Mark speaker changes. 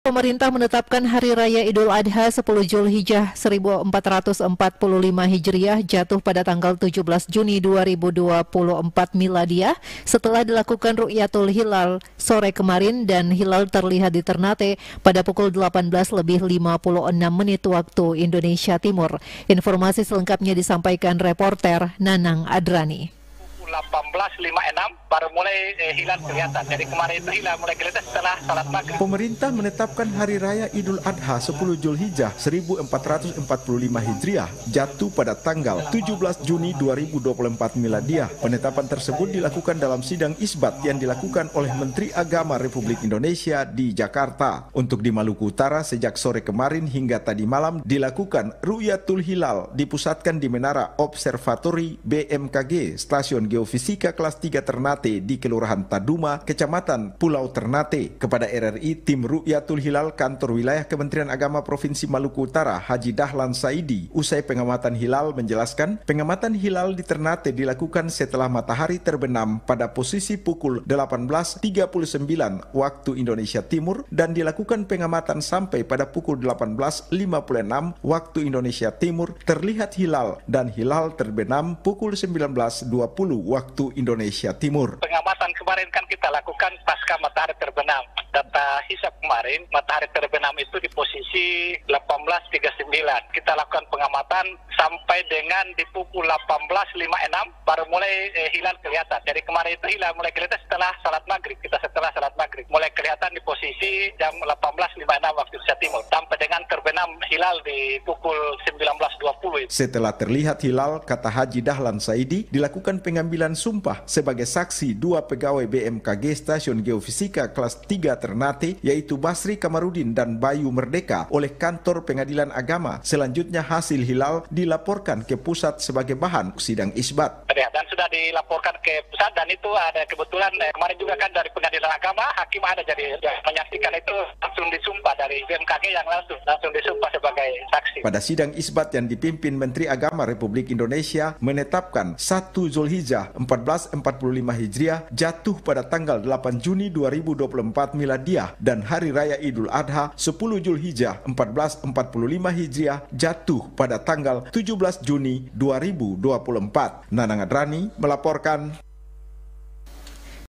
Speaker 1: Pemerintah menetapkan Hari Raya Idul Adha 10 Zulhijjah 1445 Hijriah jatuh pada tanggal 17 Juni 2024 Miladiah setelah dilakukan Ru'yatul Hilal sore kemarin dan hilal terlihat di Ternate pada pukul 18.56 waktu Indonesia Timur. Informasi selengkapnya disampaikan reporter Nanang Adrani.
Speaker 2: 18.56 baru mulai hilal kelihatan. Jadi kemarin itu hilal mulai kelihatan setelah salat maghrib.
Speaker 3: Pemerintah menetapkan Hari Raya Idul Adha 10 Zulhijjah 1445 Hijriah jatuh pada tanggal 17 Juni 2024 Miladiah. Penetapan tersebut dilakukan dalam sidang isbat yang dilakukan oleh Menteri Agama Republik Indonesia di Jakarta. Untuk di Maluku Utara sejak sore kemarin hingga tadi malam dilakukan Ru'yatul Hilal dipusatkan di Menara Observatori BMKG Stasiun Geofisika kelas 3 Ternate di Kelurahan Taduma, Kecamatan Pulau Ternate. Kepada RRI, tim Ru'yatul Hilal Kantor Wilayah Kementerian Agama Provinsi Maluku Utara, Haji Dahlan Saidi, usai pengamatan hilal menjelaskan, pengamatan hilal di Ternate dilakukan setelah matahari terbenam pada posisi pukul 18.39 waktu Indonesia Timur dan dilakukan pengamatan sampai pada pukul 18.56 waktu Indonesia Timur terlihat hilal dan hilal terbenam pukul 19.20 waktu Indonesia Timur.
Speaker 2: Pengamatan kemarin kan kita lakukan pasca matahari terbenam. Data hisap kemarin, matahari terbenam itu di posisi 18.39. Kita lakukan pengamatan sampai dengan di pukul 18.56 baru mulai hilal kelihatan. Jadi kemarin itu hilal mulai kelihatan setelah salat maghrib. Kita setelah salat maghrib mulai kelihatan di posisi jam 18.56 waktu Indonesia Timur sampai dengan terbenam hilal di pukul 19.20.
Speaker 3: Setelah terlihat hilal, kata Haji Dahlan Saidi, dilakukan pengambilan sumpah sebagai saksi dua pegawai BMKG Stasiun Geofisika kelas 3 Ternate, yaitu Basri Kamarudin dan Bayu Merdeka oleh Kantor Pengadilan Agama. Selanjutnya hasil hilal dilaporkan ke pusat sebagai bahan sidang isbat.
Speaker 2: Dan sudah dilaporkan ke pusat dan itu ada kebetulan kemarin juga kan dari Pengadilan Agama, hakim ada jadi menyaksikan itu langsung disumpah dari BMKG yang langsung disumpah sebagai saksi.
Speaker 3: Pada sidang isbat yang dipimpin Menteri Agama Republik Indonesia menetapkan 1 Zulhijjah 1445 Hijriah jatuh pada tanggal 8 Juni 2024 Miladiah dan Hari Raya Idul Adha 10 Zulhijjah 1445 Hijriah jatuh pada tanggal 17 Juni 2024. Nanang Adrani melaporkan.